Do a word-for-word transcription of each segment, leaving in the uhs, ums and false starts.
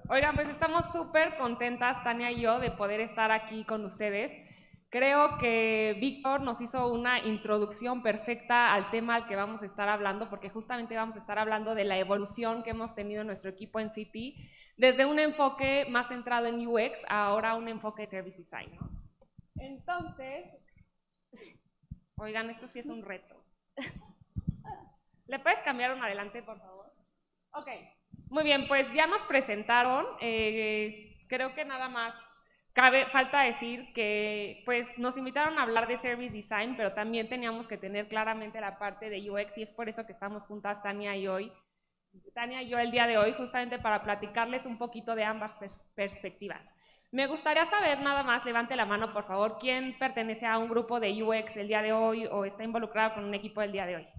Oigan, pues estamos súper contentas, Tania y yo, de poder estar aquí con ustedes. Creo que Víctor nos hizo una introducción perfecta al tema al que vamos a estar hablando, porque justamente vamos a estar hablando de la evolución que hemos tenido en nuestro equipo en C T, desde un enfoque más centrado en U X a ahora un enfoque de Service Design, ¿no? Entonces, oigan, esto sí es un reto. ¿Le puedes cambiar un adelante, por favor? Ok, muy bien, pues ya nos presentaron, eh, creo que nada más cabe, falta decir que pues nos invitaron a hablar de Service Design, pero también teníamos que tener claramente la parte de U X y es por eso que estamos juntas Tania y hoy, Tania y yo el día de hoy, justamente para platicarles un poquito de ambas pers perspectivas. Me gustaría saber nada más, levante la mano por favor, quién pertenece a un grupo de U X el día de hoy o está involucrado con un equipo el día de hoy.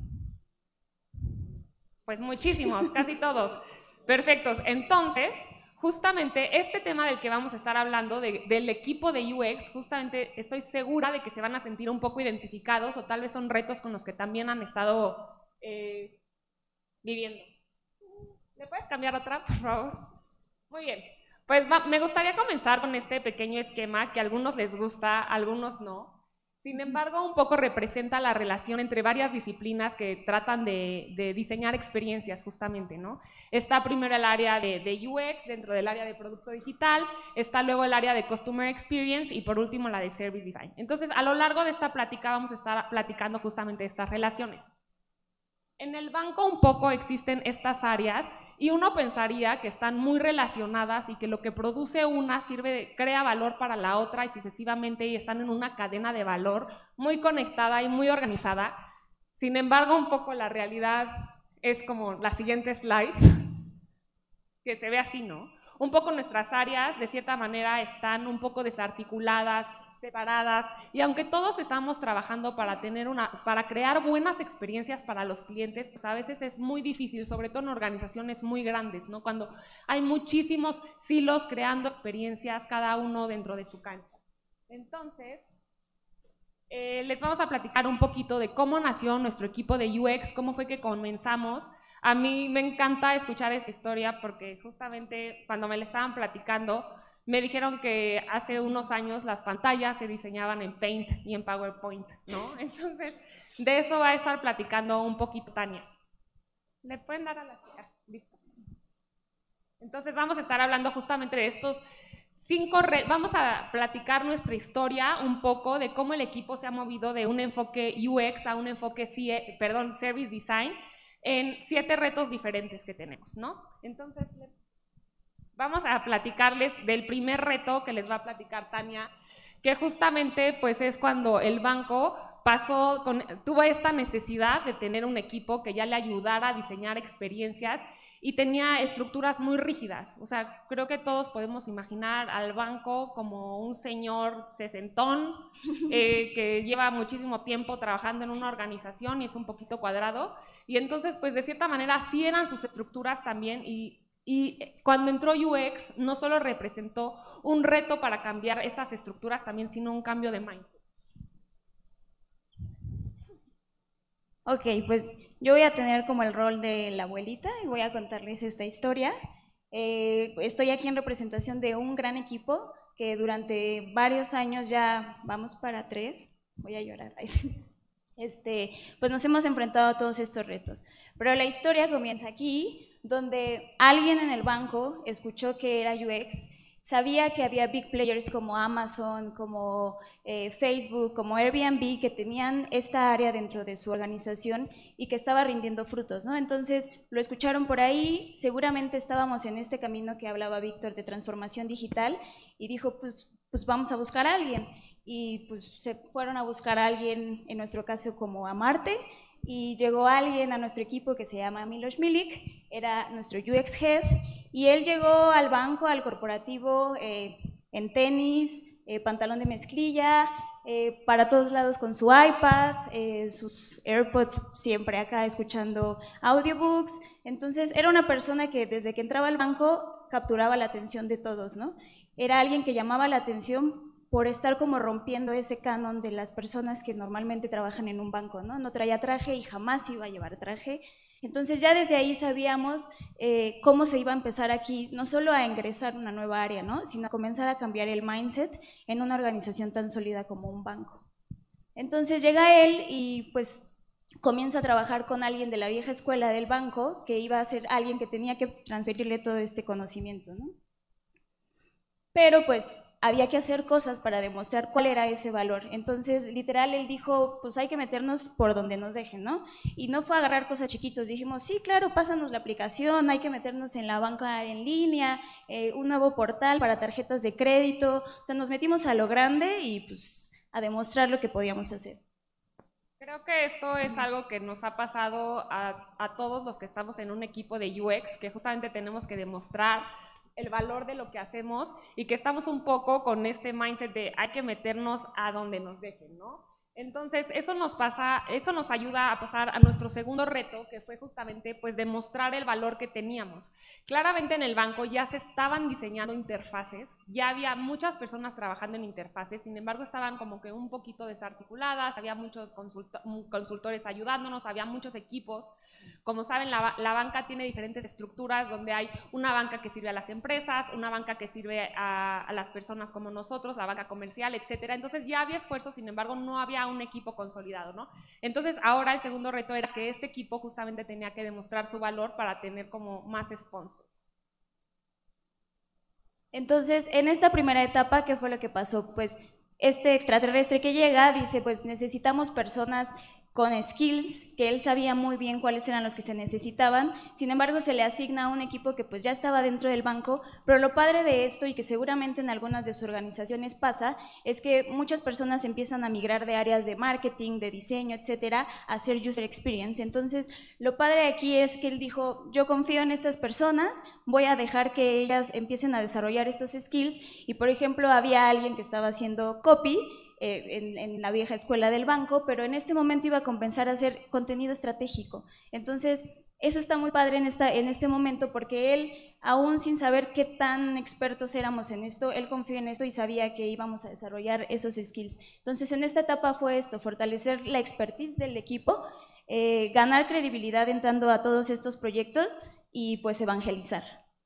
Pues muchísimos, casi todos. Perfectos. Entonces, justamente este tema del que vamos a estar hablando, de, del equipo de U X, justamente estoy segura de que se van a sentir un poco identificados o tal vez son retos con los que también han estado eh, viviendo. ¿Le puedes cambiar otra, por favor? Muy bien. Pues va, me gustaría comenzar con este pequeño esquema que a algunos les gusta, a algunos no. Sin embargo, un poco representa la relación entre varias disciplinas que tratan de, de diseñar experiencias justamente, ¿no? Está primero el área de, de U X, dentro del área de producto digital, está luego el área de Customer Experience y por último la de Service Design. Entonces, a lo largo de esta plática vamos a estar platicando justamente de estas relaciones. En el banco un poco existen estas áreas y uno pensaría que están muy relacionadas y que lo que produce una sirve de, crea valor para la otra y sucesivamente y están en una cadena de valor muy conectada y muy organizada. Sin embargo, un poco la realidad es como la siguiente slide, que se ve así, ¿no? Un poco nuestras áreas, de cierta manera, están un poco desarticuladas, separadas, y aunque todos estamos trabajando para tener una, para crear buenas experiencias para los clientes, pues a veces es muy difícil, sobre todo en organizaciones muy grandes, ¿no? Cuando hay muchísimos silos creando experiencias, cada uno dentro de su cancha. Entonces, eh, les vamos a platicar un poquito de cómo nació nuestro equipo de U X, cómo fue que comenzamos. A mí me encanta escuchar esa historia porque justamente cuando me la estaban platicando, me dijeron que hace unos años las pantallas se diseñaban en Paint y en PowerPoint, ¿no? Entonces, de eso va a estar platicando un poquito Tania. ¿Le pueden dar a la chica? Listo. Entonces, vamos a estar hablando justamente de estos cinco retos. Vamos a platicar nuestra historia un poco de cómo el equipo se ha movido de un enfoque U X a un enfoque C E, perdón, Service Design en siete retos diferentes que tenemos, ¿no? Entonces, vamos a platicarles del primer reto que les va a platicar Tania, que justamente pues es cuando el banco pasó, con, tuvo esta necesidad de tener un equipo que ya le ayudara a diseñar experiencias y tenía estructuras muy rígidas. O sea, creo que todos podemos imaginar al banco como un señor sesentón eh, que lleva muchísimo tiempo trabajando en una organización y es un poquito cuadrado. Y entonces, pues de cierta manera, sí eran sus estructuras también y Y cuando entró U X, no solo representó un reto para cambiar esas estructuras también, sino un cambio de mindset. Ok, pues yo voy a tener como el rol de la abuelita y voy a contarles esta historia. Eh, estoy aquí en representación de un gran equipo que durante varios años, ya vamos para tres, voy a llorar, este, pues nos hemos enfrentado a todos estos retos. Pero la historia comienza aquí, donde alguien en el banco escuchó que era U X, sabía que había big players como Amazon, como eh, Facebook, como Airbnb, que tenían esta área dentro de su organización y que estaba rindiendo frutos, ¿no? Entonces lo escucharon por ahí, seguramente estábamos en este camino que hablaba Víctor de transformación digital y dijo, pues, pues vamos a buscar a alguien. Y pues se fueron a buscar a alguien, en nuestro caso como a Marte, y llegó alguien a nuestro equipo que se llama Milos Milik, era nuestro U X Head, y él llegó al banco, al corporativo, eh, en tenis, eh, pantalón de mezclilla, eh, para todos lados con su iPad, eh, sus AirPods siempre acá escuchando audiobooks. Entonces era una persona que desde que entraba al banco capturaba la atención de todos, ¿no? Era alguien que llamaba la atención por estar como rompiendo ese canon de las personas que normalmente trabajan en un banco, ¿no? No traía traje y jamás iba a llevar traje. Entonces ya desde ahí sabíamos eh, cómo se iba a empezar aquí, no solo a ingresar una nueva área, ¿no? Sino a comenzar a cambiar el mindset en una organización tan sólida como un banco. Entonces llega él y pues comienza a trabajar con alguien de la vieja escuela del banco, que iba a ser alguien que tenía que transferirle todo este conocimiento, ¿no? Pero pues había que hacer cosas para demostrar cuál era ese valor. Entonces, literal, él dijo, pues hay que meternos por donde nos dejen, ¿no? Y no fue agarrar cosas chiquitos, dijimos, sí, claro, pásanos la aplicación, hay que meternos en la banca en línea, eh, un nuevo portal para tarjetas de crédito, o sea, nos metimos a lo grande y pues a demostrar lo que podíamos hacer. Creo que esto es algo que nos ha pasado a, a todos los que estamos en un equipo de U X, que justamente tenemos que demostrar el valor de lo que hacemos y que estamos un poco con este mindset de hay que meternos a donde nos dejen, ¿no? Entonces, eso nos pasa, eso nos ayuda a pasar a nuestro segundo reto, que fue justamente pues demostrar el valor que teníamos. Claramente en el banco ya se estaban diseñando interfaces, ya había muchas personas trabajando en interfaces, sin embargo estaban como que un poquito desarticuladas, había muchos consulto, consultores ayudándonos, había muchos equipos. Como saben, la, la banca tiene diferentes estructuras, donde hay una banca que sirve a las empresas, una banca que sirve a, a las personas como nosotros, la banca comercial, etcétera. Entonces ya había esfuerzo, sin embargo no había un equipo consolidado, ¿no? Entonces ahora el segundo reto era que este equipo justamente tenía que demostrar su valor para tener como más sponsors. Entonces, en esta primera etapa, ¿qué fue lo que pasó? Pues este extraterrestre que llega dice, pues necesitamos personas con skills, que él sabía muy bien cuáles eran los que se necesitaban, sin embargo se le asigna a un equipo que pues ya estaba dentro del banco, pero lo padre de esto, y que seguramente en algunas de sus organizaciones pasa, es que muchas personas empiezan a migrar de áreas de marketing, de diseño, etcétera, a hacer user experience. Entonces, lo padre aquí es que él dijo, yo confío en estas personas, voy a dejar que ellas empiecen a desarrollar estos skills, y por ejemplo, había alguien que estaba haciendo copy, Eh, en, en la vieja escuela del banco, pero en este momento iba a compensar a hacer contenido estratégico. Entonces, eso está muy padre en, esta, en este momento, porque él, aún sin saber qué tan expertos éramos en esto, él confió en esto y sabía que íbamos a desarrollar esos skills. Entonces, en esta etapa fue esto, fortalecer la expertise del equipo, eh, ganar credibilidad entrando a todos estos proyectos y pues evangelizar.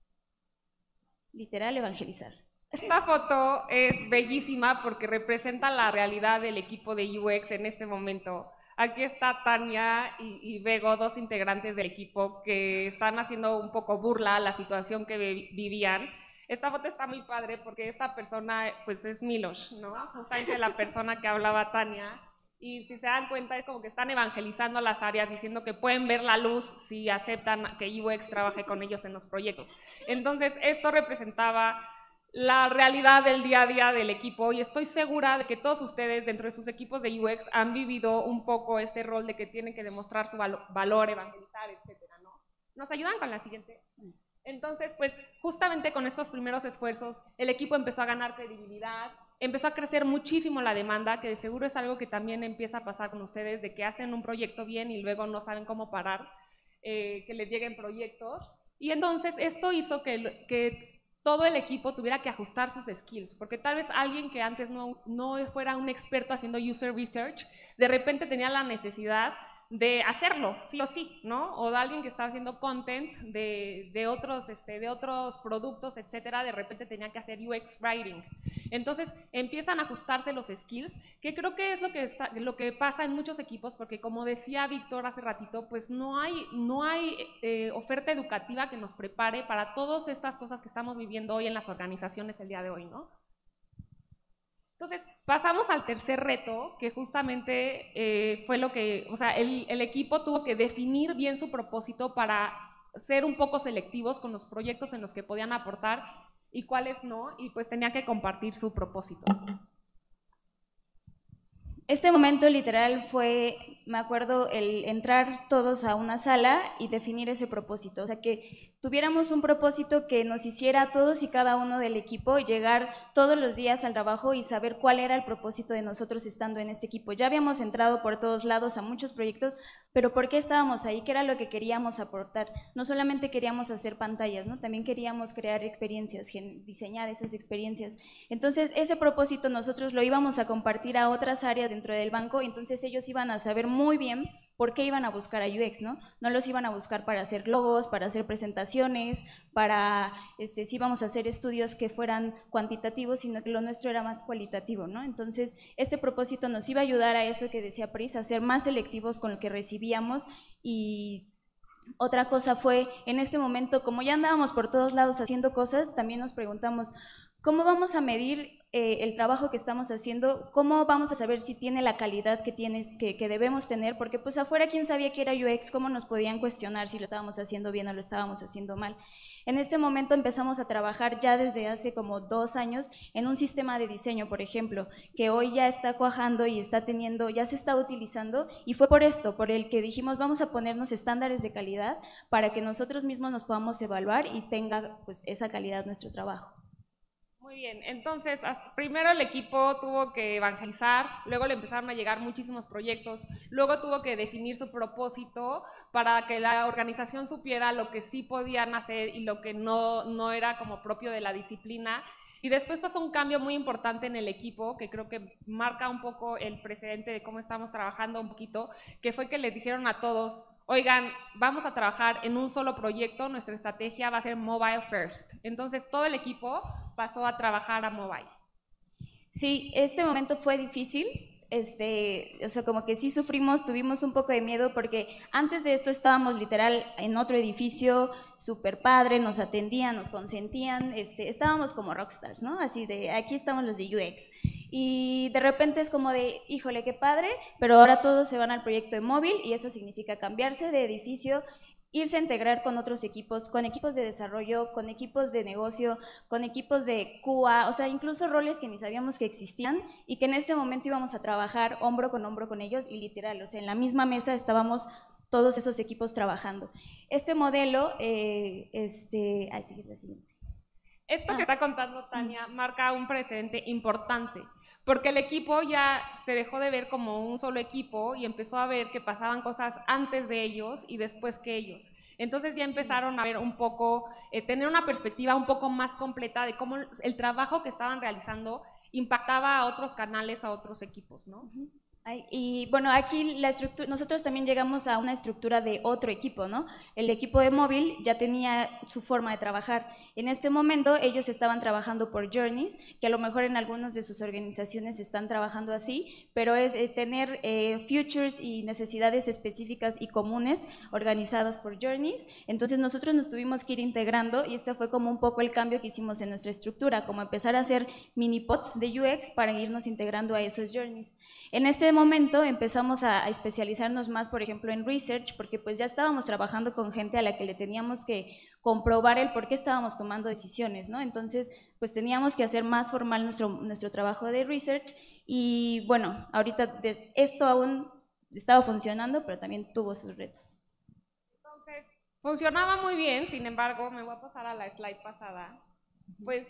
Literal, evangelizar. Esta foto es bellísima porque representa la realidad del equipo de U X en este momento. Aquí está Tania y, y Bego, dos integrantes del equipo que están haciendo un poco burla a la situación que vivían. Esta foto está muy padre porque esta persona pues es Milosh, ¿no? Justamente la persona que hablaba Tania. Y si se dan cuenta es como que están evangelizando las áreas, diciendo que pueden ver la luz si aceptan que U X trabaje con ellos en los proyectos. Entonces esto representaba la realidad del día a día del equipo, y estoy segura de que todos ustedes dentro de sus equipos de U X han vivido un poco este rol de que tienen que demostrar su valo valor, evangelizar, etcétera, ¿no? ¿Nos ayudan con la siguiente? Entonces, pues justamente con estos primeros esfuerzos, el equipo empezó a ganar credibilidad, empezó a crecer muchísimo la demanda, que de seguro es algo que también empieza a pasar con ustedes, de que hacen un proyecto bien y luego no saben cómo parar, eh, que les lleguen proyectos, y entonces esto hizo que, que todo el equipo tuviera que ajustar sus skills, porque tal vez alguien que antes no, no fuera un experto haciendo user research, de repente tenía la necesidad de hacerlo, sí o sí, ¿no? O de alguien que estaba haciendo content de, de, otros, este, de otros productos, etcétera, de repente tenía que hacer U X writing. Entonces empiezan a ajustarse los skills, que creo que es lo que, está, lo que pasa en muchos equipos, porque como decía Víctor hace ratito, pues no hay, no hay eh, oferta educativa que nos prepare para todas estas cosas que estamos viviendo hoy en las organizaciones el día de hoy, ¿no? Entonces, pasamos al tercer reto, que justamente eh, fue lo que, o sea, el, el equipo tuvo que definir bien su propósito para ser un poco selectivos con los proyectos en los que podían aportar y cuáles no, y pues tenía que compartir su propósito. Este momento literal fue, me acuerdo, el entrar todos a una sala y definir ese propósito, o sea, que tuviéramos un propósito que nos hiciera a todos y cada uno del equipo llegar todos los días al trabajo y saber cuál era el propósito de nosotros estando en este equipo. Ya habíamos entrado por todos lados a muchos proyectos, pero ¿por qué estábamos ahí? ¿Qué era lo que queríamos aportar? No solamente queríamos hacer pantallas, ¿no? También queríamos crear experiencias, diseñar esas experiencias. Entonces, ese propósito nosotros lo íbamos a compartir a otras áreas dentro del banco, entonces ellos iban a saber muy bien por qué iban a buscar a U X, ¿no? No los iban a buscar para hacer logos, para hacer presentaciones, para, este, si íbamos a hacer estudios que fueran cuantitativos, sino que lo nuestro era más cualitativo, ¿no? Entonces, este propósito nos iba a ayudar a eso que decía Pris, a ser más selectivos con lo que recibíamos. Y otra cosa fue, en este momento, como ya andábamos por todos lados haciendo cosas, también nos preguntamos, ¿cómo vamos a medir eh, el trabajo que estamos haciendo? ¿Cómo vamos a saber si tiene la calidad que, tienes, que, que debemos tener? Porque pues afuera, ¿quién sabía que era U X? ¿Cómo nos podían cuestionar si lo estábamos haciendo bien o lo estábamos haciendo mal? En este momento empezamos a trabajar ya desde hace como dos años en un sistema de diseño, por ejemplo, que hoy ya está cuajando y está teniendo, ya se está utilizando, y fue por esto, por el que dijimos vamos a ponernos estándares de calidad para que nosotros mismos nos podamos evaluar y tenga pues esa calidad nuestro trabajo. Muy bien, entonces hasta, primero el equipo tuvo que evangelizar, luego le empezaron a llegar muchísimos proyectos, luego tuvo que definir su propósito para que la organización supiera lo que sí podían hacer y lo que no, no era como propio de la disciplina. Y después pasó un cambio muy importante en el equipo, que creo que marca un poco el precedente de cómo estamos trabajando un poquito, que fue que les dijeron a todos, oigan, vamos a trabajar en un solo proyecto, nuestra estrategia va a ser mobile first. Entonces todo el equipo pasó a trabajar a mobile. Sí, este momento fue difícil, este, o sea, como que sí sufrimos, tuvimos un poco de miedo porque antes de esto estábamos literal en otro edificio, súper padre, nos atendían, nos consentían, este, estábamos como rockstars, ¿no? Así de, aquí estamos los de U X. Y de repente es como de, híjole, qué padre, pero ahora todos se van al proyecto de móvil y eso significa cambiarse de edificio, irse a integrar con otros equipos, con equipos de desarrollo, con equipos de negocio, con equipos de Q A, o sea, incluso roles que ni sabíamos que existían y que en este momento íbamos a trabajar hombro con hombro con ellos y literal, o sea, en la misma mesa estábamos todos esos equipos trabajando. Este modelo, eh, este, ay, sí, es la siguiente. Esto que está contando Tania marca un precedente importante, porque el equipo ya se dejó de ver como un solo equipo y empezó a ver que pasaban cosas antes de ellos y después que ellos. Entonces ya empezaron a ver un poco, eh, tener una perspectiva un poco más completa de cómo el trabajo que estaban realizando impactaba a otros canales, a otros equipos, ¿no? Uh-huh. Y bueno, aquí la estructura, nosotros también llegamos a una estructura de otro equipo, ¿no? El equipo de móvil ya tenía su forma de trabajar. En este momento ellos estaban trabajando por journeys, que a lo mejor en algunas de sus organizaciones están trabajando así, pero es eh, tener eh, futures y necesidades específicas y comunes organizadas por journeys. Entonces nosotros nos tuvimos que ir integrando y este fue como un poco el cambio que hicimos en nuestra estructura, como empezar a hacer mini pods de U X para irnos integrando a esos journeys. En este momento empezamos a, a especializarnos más, por ejemplo, en research, porque pues ya estábamos trabajando con gente a la que le teníamos que comprobar el por qué estábamos tomando decisiones, ¿no? Entonces, pues teníamos que hacer más formal nuestro, nuestro trabajo de research y bueno, ahorita de, esto aún estaba funcionando, pero también tuvo sus retos. Entonces, funcionaba muy bien, sin embargo, me voy a pasar a la slide pasada, pues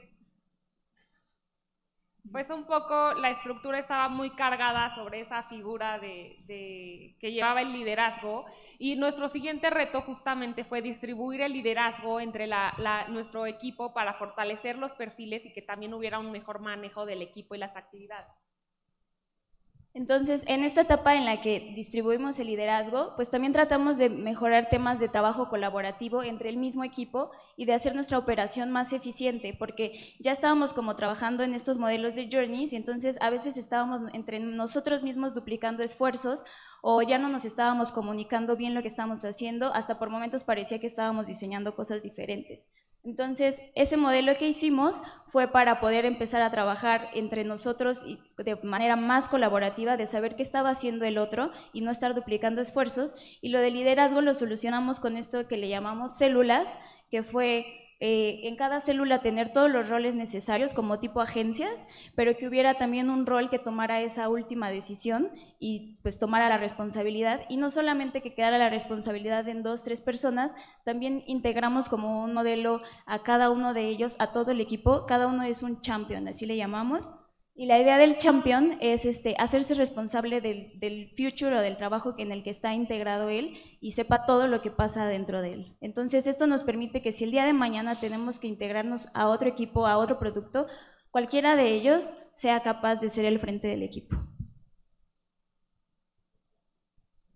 pues un poco la estructura estaba muy cargada sobre esa figura de, de, que llevaba el liderazgo y nuestro siguiente reto justamente fue distribuir el liderazgo entre la, la, nuestro equipo para fortalecer los perfiles y que también hubiera un mejor manejo del equipo y las actividades. Entonces, en esta etapa en la que distribuimos el liderazgo, pues también tratamos de mejorar temas de trabajo colaborativo entre el mismo equipo y de hacer nuestra operación más eficiente, porque ya estábamos como trabajando en estos modelos de journeys y entonces a veces estábamos entre nosotros mismos duplicando esfuerzos o ya no nos estábamos comunicando bien lo que estábamos haciendo, hasta por momentos parecía que estábamos diseñando cosas diferentes. Entonces, ese modelo que hicimos fue para poder empezar a trabajar entre nosotros y de manera más colaborativa, de saber qué estaba haciendo el otro y no estar duplicando esfuerzos. Y lo de liderazgo lo solucionamos con esto que le llamamos células, que fue eh, en cada célula tener todos los roles necesarios como tipo agencias, pero que hubiera también un rol que tomara esa última decisión y pues tomara la responsabilidad, y no solamente que quedara la responsabilidad en dos, tres personas, también integramos como un modelo a cada uno de ellos, a todo el equipo, cada uno es un champion, así le llamamos. Y la idea del champion es este, hacerse responsable del, del future o del trabajo en el que está integrado él y sepa todo lo que pasa dentro de él. Entonces esto nos permite que si el día de mañana tenemos que integrarnos a otro equipo, a otro producto, cualquiera de ellos sea capaz de ser el frente del equipo.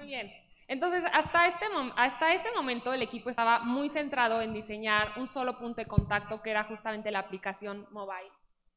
bien. Entonces, hasta, este hasta ese momento el equipo estaba muy centrado en diseñar un solo punto de contacto, que era justamente la aplicación mobile.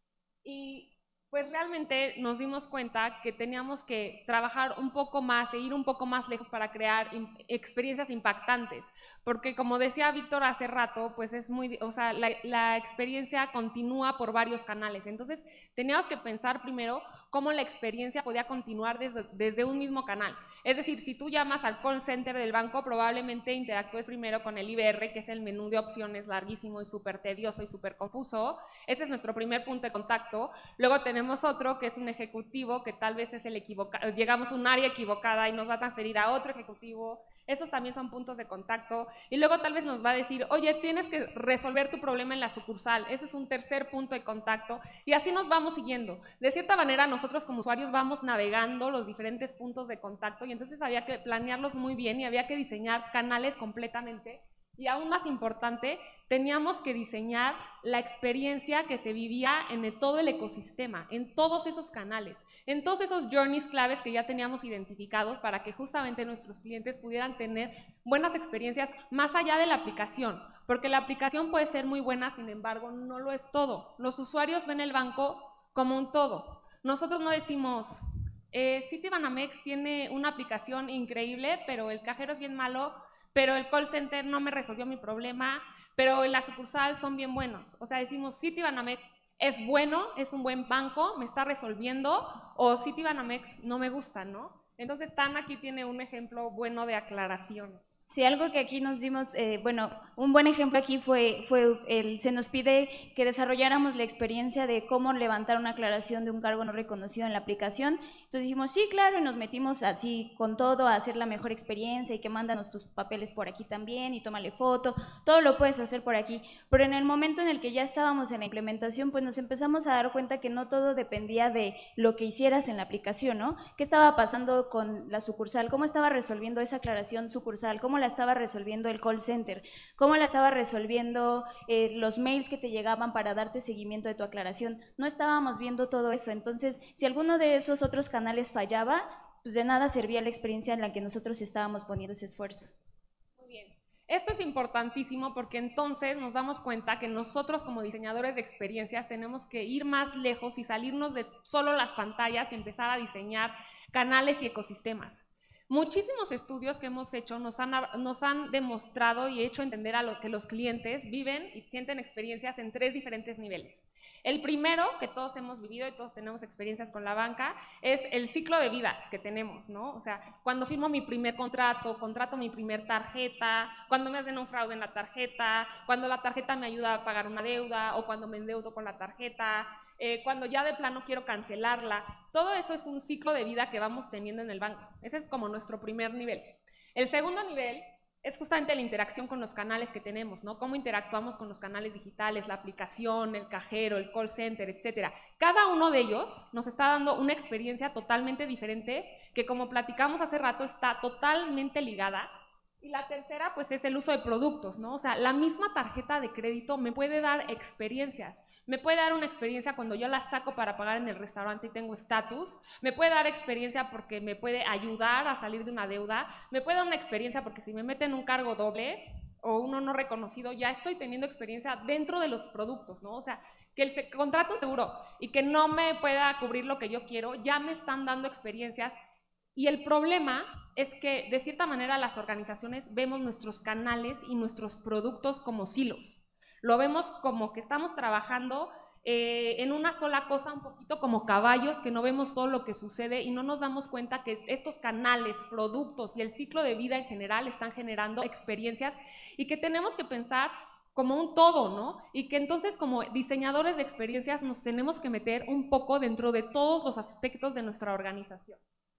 Y pues realmente nos dimos cuenta que teníamos que trabajar un poco más e ir un poco más lejos para crear experiencias impactantes, porque como decía Víctor hace rato, pues es muy, o sea, la, la experiencia continúa por varios canales, entonces teníamos que pensar primero cómo la experiencia podía continuar desde, desde un mismo canal, es decir, si tú llamas al call center del banco, probablemente interactúes primero con el I B R, que es el menú de opciones larguísimo y súper tedioso y súper confuso. Ese es nuestro primer punto de contacto. Luego tenemos otro que es un ejecutivo que tal vez es el equivocado, llegamos a un área equivocada y nos va a transferir a otro ejecutivo. Esos también son puntos de contacto. Y luego tal vez nos va a decir, oye, tienes que resolver tu problema en la sucursal. Eso es un tercer punto de contacto. Y así nos vamos siguiendo. De cierta manera, nosotros como usuarios vamos navegando los diferentes puntos de contacto y entonces había que planearlos muy bien y había que diseñar canales completamente. Y aún más importante, teníamos que diseñar la experiencia que se vivía en el, todo el ecosistema, en todos esos canales, en todos esos journeys claves que ya teníamos identificados para que justamente nuestros clientes pudieran tener buenas experiencias más allá de la aplicación, porque la aplicación puede ser muy buena, sin embargo, no lo es todo. Los usuarios ven el banco como un todo. Nosotros no decimos, eh, Citibanamex tiene una aplicación increíble, pero el cajero es bien malo, pero el call center no me resolvió mi problema, pero en la sucursal son bien buenos. O sea, decimos, Citibanamex es bueno, es un buen banco, me está resolviendo, o Citibanamex no me gusta, ¿no? Entonces, Tan aquí tiene un ejemplo bueno de aclaración. Sí, algo que aquí nos dimos, eh, bueno, un buen ejemplo aquí fue, fue el, se nos pide que desarrolláramos la experiencia de cómo levantar una aclaración de un cargo no reconocido en la aplicación. Entonces dijimos, sí, claro, y nos metimos así con todo a hacer la mejor experiencia y que mándanos tus papeles por aquí también y tómale foto, todo lo puedes hacer por aquí. Pero en el momento en el que ya estábamos en la implementación, pues nos empezamos a dar cuenta que no todo dependía de lo que hicieras en la aplicación, ¿no? ¿Qué estaba pasando con la sucursal? ¿Cómo estaba resolviendo esa aclaración sucursal? ¿Cómo la estaba resolviendo el call center? ¿Cómo la estaba resolviendo eh, los mails que te llegaban para darte seguimiento de tu aclaración? No estábamos viendo todo eso. Entonces, si alguno de esos otros canales fallaba, pues de nada servía la experiencia en la que nosotros estábamos poniendo ese esfuerzo. Muy bien. Esto es importantísimo porque entonces nos damos cuenta que nosotros como diseñadores de experiencias tenemos que ir más lejos y salirnos de solo las pantallas y empezar a diseñar canales y ecosistemas. Muchísimos estudios que hemos hecho nos han, nos han demostrado y hecho entender a lo que los clientes viven y sienten experiencias en tres diferentes niveles. El primero, que todos hemos vivido y todos tenemos experiencias con la banca, es el ciclo de vida que tenemos, ¿no? O sea, cuando firmo mi primer contrato, contrato mi primer tarjeta, cuando me hacen un fraude en la tarjeta, cuando la tarjeta me ayuda a pagar una deuda o cuando me endeudo con la tarjeta, Eh, cuando ya de plano quiero cancelarla. Todo eso es un ciclo de vida que vamos teniendo en el banco. Ese es como nuestro primer nivel. El segundo nivel es justamente la interacción con los canales que tenemos, ¿no? Cómo interactuamos con los canales digitales, la aplicación, el cajero, el call center, etcétera. Cada uno de ellos nos está dando una experiencia totalmente diferente que, como platicamos hace rato, está totalmente ligada. Y la tercera, pues, es el uso de productos, ¿no? O sea, la misma tarjeta de crédito me puede dar experiencias. Me puede dar una experiencia cuando yo la saco para pagar en el restaurante y tengo estatus. Me puede dar experiencia porque me puede ayudar a salir de una deuda. Me puede dar una experiencia porque si me meten un cargo doble o uno no reconocido, ya estoy teniendo experiencia dentro de los productos, ¿no? O sea, que el contrato seguro y que no me pueda cubrir lo que yo quiero, ya me están dando experiencias. Y el problema es que, de cierta manera, las organizaciones vemos nuestros canales y nuestros productos como silos. Lo vemos como que estamos trabajando eh, en una sola cosa, un poquito como caballos, que no vemos todo lo que sucede y no nos damos cuenta que estos canales, productos y el ciclo de vida en general están generando experiencias y que tenemos que pensar como un todo, ¿no? Y que entonces como diseñadores de experiencias nos tenemos que meter un poco dentro de todos los aspectos de nuestra organización.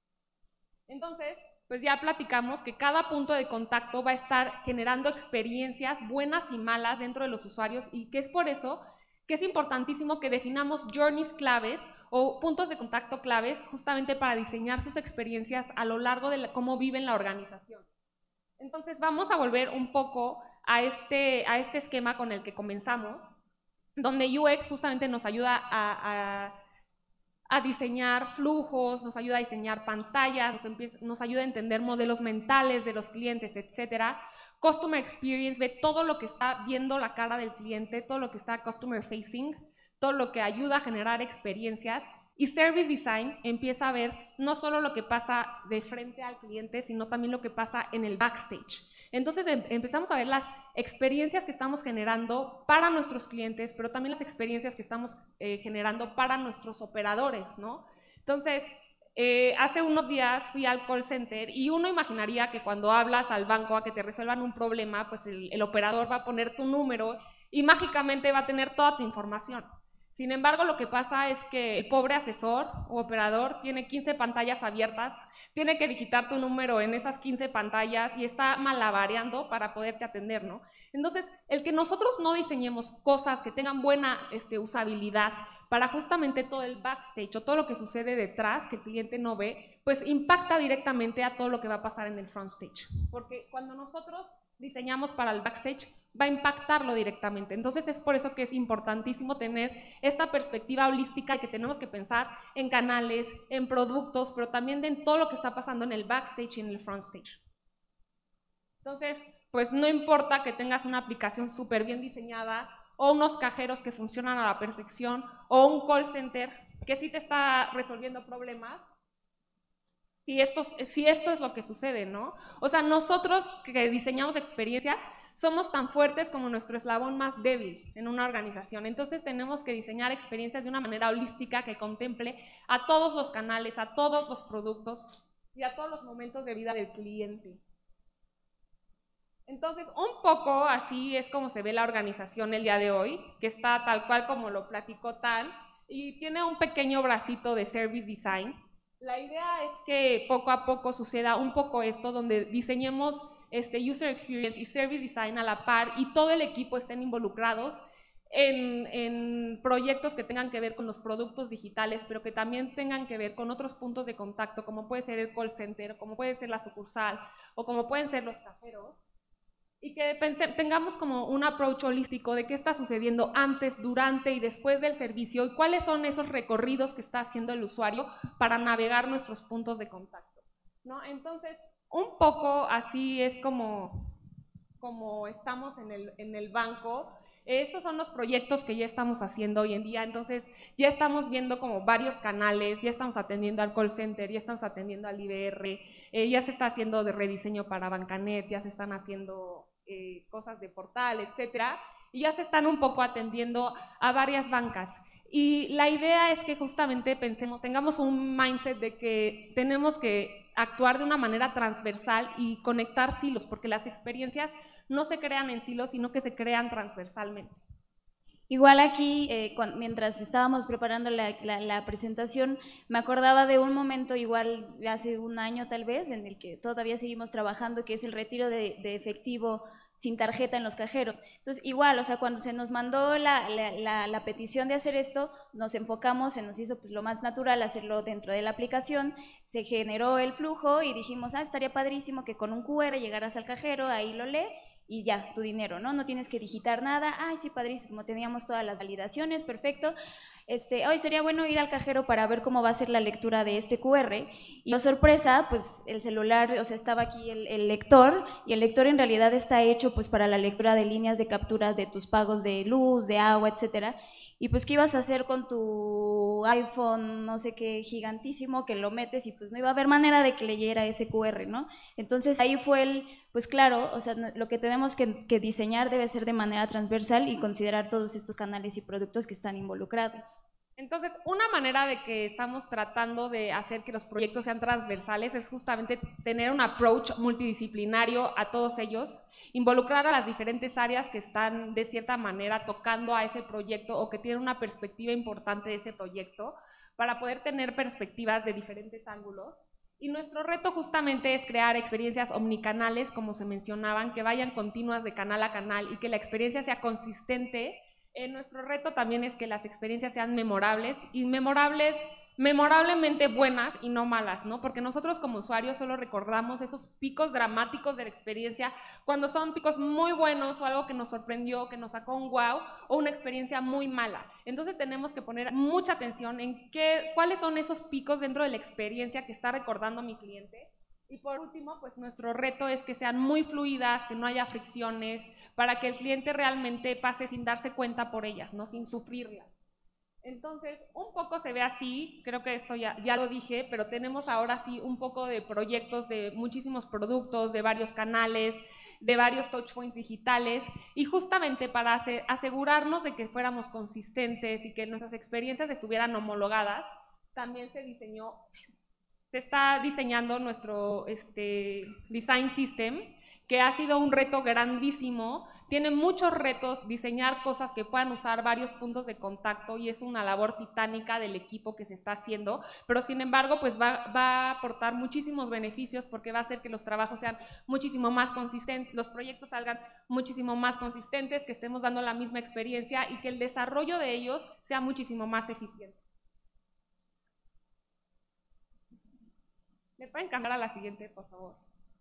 Entonces, pues ya platicamos que cada punto de contacto va a estar generando experiencias buenas y malas dentro de los usuarios y que es por eso que es importantísimo que definamos journeys claves o puntos de contacto claves justamente para diseñar sus experiencias a lo largo de la, cómo viven la organización. Entonces vamos a volver un poco a este, a este esquema con el que comenzamos, donde U X justamente nos ayuda a, a a diseñar flujos, nos ayuda a diseñar pantallas, nos, empieza, nos ayuda a entender modelos mentales de los clientes, etcétera. Customer Experience ve todo lo que está viendo la cara del cliente, todo lo que está Customer Facing, todo lo que ayuda a generar experiencias. Y Service Design empieza a ver no solo lo que pasa de frente al cliente, sino también lo que pasa en el backstage. Entonces em empezamos a ver las experiencias que estamos generando para nuestros clientes, pero también las experiencias que estamos eh, generando para nuestros operadores, ¿no? Entonces, eh, hace unos días fui al call center y uno imaginaría que cuando hablas al banco a que te resuelvan un problema, pues el, el operador va a poner tu número y mágicamente va a tener toda tu información. Sin embargo, lo que pasa es que el pobre asesor o operador tiene quince pantallas abiertas, tiene que digitar tu número en esas quince pantallas y está malabareando para poderte atender, ¿no? Entonces, el que nosotros no diseñemos cosas que tengan buena este, usabilidad para justamente todo el backstage o todo lo que sucede detrás que el cliente no ve, pues impacta directamente a todo lo que va a pasar en el frontstage. Porque cuando nosotros diseñamos para el backstage, va a impactarlo directamente. Entonces es por eso que es importantísimo tener esta perspectiva holística de que tenemos que pensar en canales, en productos, pero también en todo lo que está pasando en el backstage y en el frontstage. Entonces, pues no importa que tengas una aplicación súper bien diseñada o unos cajeros que funcionan a la perfección o un call center que sí te está resolviendo problemas, Si esto, si esto es lo que sucede, ¿no? O sea, nosotros que diseñamos experiencias somos tan fuertes como nuestro eslabón más débil en una organización. Entonces tenemos que diseñar experiencias de una manera holística que contemple a todos los canales, a todos los productos y a todos los momentos de vida del cliente. Entonces, un poco así es como se ve la organización el día de hoy, que está tal cual como lo platicó Tan, y tiene un pequeño bracito de Service Design. La idea es que poco a poco suceda un poco esto, donde diseñemos este User Experience y Service Design a la par y todo el equipo estén involucrados en, en proyectos que tengan que ver con los productos digitales, pero que también tengan que ver con otros puntos de contacto, como puede ser el call center, como puede ser la sucursal, o como pueden ser los cajeros. Y que pense, tengamos como un approach holístico de qué está sucediendo antes, durante y después del servicio y cuáles son esos recorridos que está haciendo el usuario para navegar nuestros puntos de contacto, ¿no? Entonces, un poco así es como, como estamos en el, en el banco. Estos son los proyectos que ya estamos haciendo hoy en día, entonces ya estamos viendo como varios canales, ya estamos atendiendo al call center, ya estamos atendiendo al I B R, eh, ya se está haciendo de rediseño para Bancanet, ya se están haciendo eh, cosas de portal, etcétera, y ya se están un poco atendiendo a varias bancas. Y la idea es que justamente pensemos, tengamos un mindset de que tenemos que actuar de una manera transversal y conectar silos, porque las experiencias no se crean en silos, sino que se crean transversalmente. Igual aquí, eh, cuando, mientras estábamos preparando la, la, la presentación, me acordaba de un momento igual hace un año tal vez, en el que todavía seguimos trabajando, que es el retiro de, de efectivo sin tarjeta en los cajeros. Entonces, igual, o sea, cuando se nos mandó la, la, la, la petición de hacer esto, nos enfocamos, se nos hizo pues lo más natural hacerlo dentro de la aplicación, se generó el flujo y dijimos, ah, estaría padrísimo que con un Q R llegaras al cajero, ahí lo lee, y ya, tu dinero, ¿no? No tienes que digitar nada. Ay, sí, padrísimo, teníamos todas las validaciones, perfecto. Este, hoy sería bueno ir al cajero para ver cómo va a ser la lectura de este Q R. Y, oh, sorpresa, pues el celular, o sea, estaba aquí el, el lector, y el lector en realidad está hecho pues para la lectura de líneas de captura de tus pagos de luz, de agua, etcétera. Y pues, ¿qué ibas a hacer con tu iPhone, no sé qué, gigantísimo, que lo metes y pues no iba a haber manera de que leyera ese Q R, ¿no? Entonces ahí fue el, pues claro, o sea, lo que tenemos que, que diseñar debe ser de manera transversal y considerar todos estos canales y productos que están involucrados. Entonces, una manera de que estamos tratando de hacer que los proyectos sean transversales es justamente tener un approach multidisciplinario a todos ellos, involucrar a las diferentes áreas que están de cierta manera tocando a ese proyecto o que tienen una perspectiva importante de ese proyecto para poder tener perspectivas de diferentes ángulos. Y nuestro reto justamente es crear experiencias omnicanales, como se mencionaban, que vayan continuas de canal a canal y que la experiencia sea consistente. Eh, nuestro reto también es que las experiencias sean memorables, y memorables memorablemente buenas y no malas, ¿no? Porque nosotros como usuarios solo recordamos esos picos dramáticos de la experiencia cuando son picos muy buenos o algo que nos sorprendió, que nos sacó un wow, o una experiencia muy mala. Entonces tenemos que poner mucha atención en qué, cuáles son esos picos dentro de la experiencia que está recordando mi cliente. Y por último, pues nuestro reto es que sean muy fluidas, que no haya fricciones, para que el cliente realmente pase sin darse cuenta por ellas, ¿no? Sin sufrirlas. Entonces, un poco se ve así, creo que esto ya, ya lo dije, pero tenemos ahora sí un poco de proyectos de muchísimos productos, de varios canales, de varios touchpoints digitales, y justamente para hacer, asegurarnos de que fuéramos consistentes y que nuestras experiencias estuvieran homologadas, también se diseñó, se está diseñando nuestro este, design system, que ha sido un reto grandísimo. Tiene muchos retos diseñar cosas que puedan usar varios puntos de contacto y es una labor titánica del equipo que se está haciendo, pero sin embargo pues va, va a aportar muchísimos beneficios porque va a hacer que los trabajos sean muchísimo más consistentes, los proyectos salgan muchísimo más consistentes, que estemos dando la misma experiencia y que el desarrollo de ellos sea muchísimo más eficiente. ¿Me pueden cambiar a la siguiente, por favor?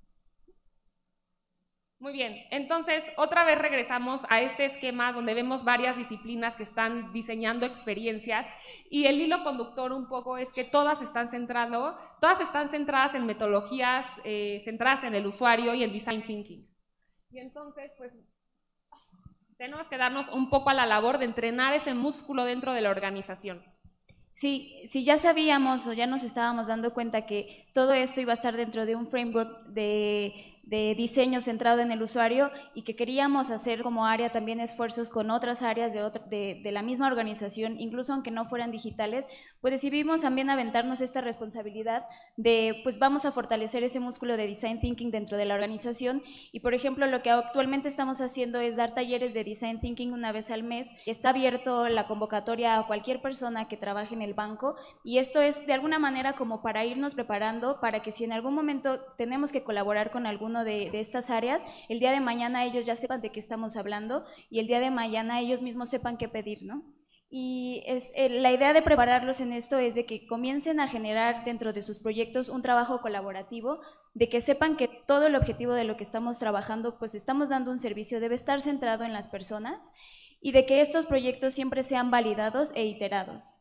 Muy bien, entonces otra vez regresamos a este esquema donde vemos varias disciplinas que están diseñando experiencias y el hilo conductor un poco es que todas están centrando, todas están centradas en metodologías eh, centradas en el usuario y en design thinking. Y entonces, pues, tenemos que darnos un poco a la labor de entrenar ese músculo dentro de la organización. Sí, sí, ya sabíamos o ya nos estábamos dando cuenta que todo esto iba a estar dentro de un framework de, de diseño centrado en el usuario y que queríamos hacer como área también esfuerzos con otras áreas de, otra, de, de la misma organización, incluso aunque no fueran digitales, pues decidimos también aventarnos esta responsabilidad de, pues vamos a fortalecer ese músculo de design thinking dentro de la organización y, por ejemplo, lo que actualmente estamos haciendo es dar talleres de design thinking una vez al mes. Está abierto la convocatoria a cualquier persona que trabaje en el banco y esto es de alguna manera como para irnos preparando para que si en algún momento tenemos que colaborar con alguno de, de estas áreas, el día de mañana ellos ya sepan de qué estamos hablando y el día de mañana ellos mismos sepan qué pedir, ¿no? Y es, eh, la idea de prepararlos en esto es de que comiencen a generar dentro de sus proyectos un trabajo colaborativo, de que sepan que todo el objetivo de lo que estamos trabajando, pues estamos dando un servicio, debe estar centrado en las personas y de que estos proyectos siempre sean validados e iterados.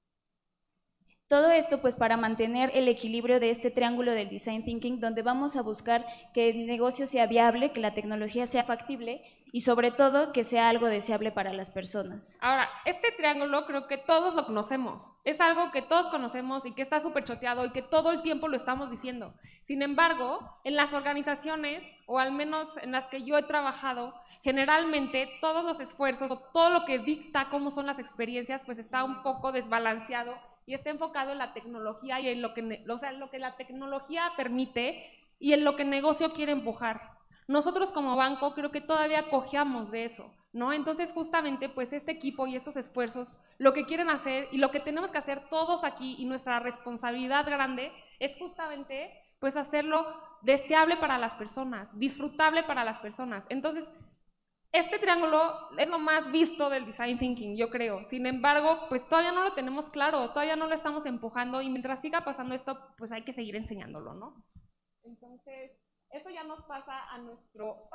Todo esto pues para mantener el equilibrio de este triángulo del design thinking donde vamos a buscar que el negocio sea viable, que la tecnología sea factible y sobre todo que sea algo deseable para las personas. Ahora, este triángulo creo que todos lo conocemos, es algo que todos conocemos y que está súper choteado y que todo el tiempo lo estamos diciendo. Sin embargo, en las organizaciones, o al menos en las que yo he trabajado, generalmente todos los esfuerzos o todo lo que dicta cómo son las experiencias pues está un poco desbalanceado y está enfocado en la tecnología y en lo que, o sea, en lo que la tecnología permite y en lo que el negocio quiere empujar. Nosotros como banco creo que todavía cojeamos de eso, ¿no? Entonces justamente pues este equipo y estos esfuerzos lo que quieren hacer y lo que tenemos que hacer todos aquí y nuestra responsabilidad grande es justamente pues hacerlo deseable para las personas, disfrutable para las personas. Entonces este triángulo es lo más visto del design thinking, yo creo. Sin embargo, pues todavía no lo tenemos claro, todavía no lo estamos empujando y mientras siga pasando esto, pues hay que seguir enseñándolo, ¿no? Entonces, esto ya nos pasa a nuestro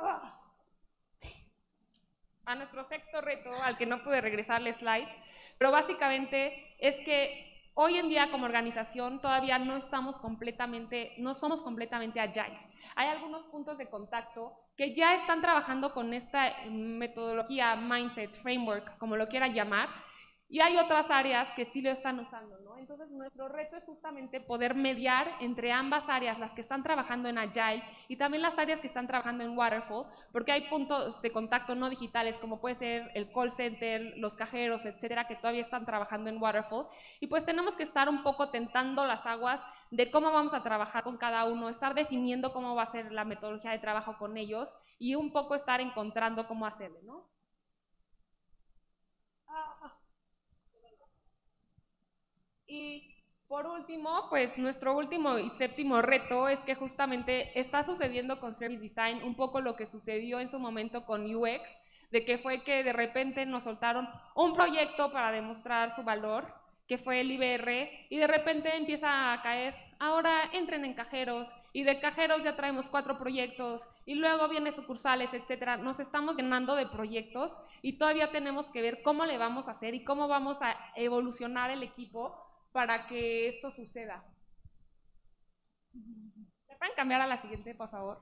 a nuestro sexto reto, al que no pude regresarle slide, pero básicamente es que hoy en día como organización todavía no estamos completamente, no somos completamente agile. Hay algunos puntos de contacto que ya están trabajando con esta metodología, mindset, framework, como lo quieran llamar, y hay otras áreas que sí lo están usando, ¿no? Entonces nuestro reto es justamente poder mediar entre ambas áreas, las que están trabajando en Agile y también las áreas que están trabajando en Waterfall, porque hay puntos de contacto no digitales como puede ser el call center, los cajeros, etcétera, que todavía están trabajando en Waterfall, y pues tenemos que estar un poco tentando las aguas de cómo vamos a trabajar con cada uno, estar definiendo cómo va a ser la metodología de trabajo con ellos y un poco estar encontrando cómo hacerlo, ¿no? Ah. Y por último, pues nuestro último y séptimo reto es que justamente está sucediendo con Service Design un poco lo que sucedió en su momento con U X, de que fue que de repente nos soltaron un proyecto para demostrar su valor que fue el I B R, y de repente empieza a caer, ahora entren en cajeros, y de cajeros ya traemos cuatro proyectos, y luego vienen sucursales, etcétera. Nos estamos llenando de proyectos, y todavía tenemos que ver cómo le vamos a hacer y cómo vamos a evolucionar el equipo para que esto suceda. ¿Me pueden cambiar a la siguiente, por favor?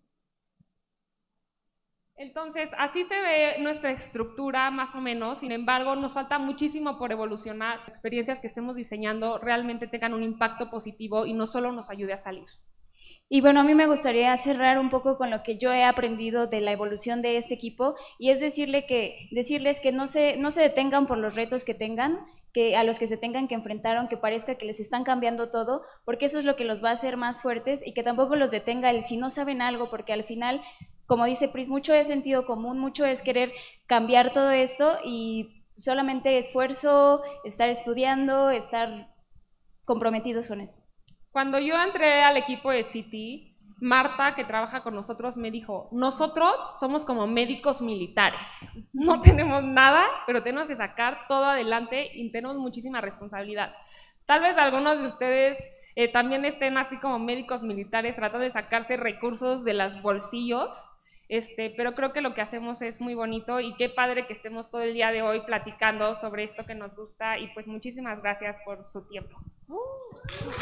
Entonces, así se ve nuestra estructura más o menos, sin embargo, nos falta muchísimo por evolucionar. Las experiencias que estemos diseñando realmente tengan un impacto positivo y no solo nos ayude a salir. Y bueno, a mí me gustaría cerrar un poco con lo que yo he aprendido de la evolución de este equipo, y es decirle que, decirles que no se, no se detengan por los retos que tengan, que a los que se tengan que enfrentar, aunque parezca que les están cambiando todo, porque eso es lo que los va a hacer más fuertes, y que tampoco los detenga el si no saben algo, porque al final, como dice Pris, mucho es sentido común, mucho es querer cambiar todo esto, y solamente esfuerzo, estar estudiando, estar comprometidos con esto. Cuando yo entré al equipo de City, Marta, que trabaja con nosotros, me dijo, nosotros somos como médicos militares, no tenemos nada, pero tenemos que sacar todo adelante y tenemos muchísima responsabilidad. Tal vez algunos de ustedes eh, también estén así como médicos militares tratando de sacarse recursos de los bolsillos, este, pero creo que lo que hacemos es muy bonito y qué padre que estemos todo el día de hoy platicando sobre esto que nos gusta, y pues muchísimas gracias por su tiempo. Uh.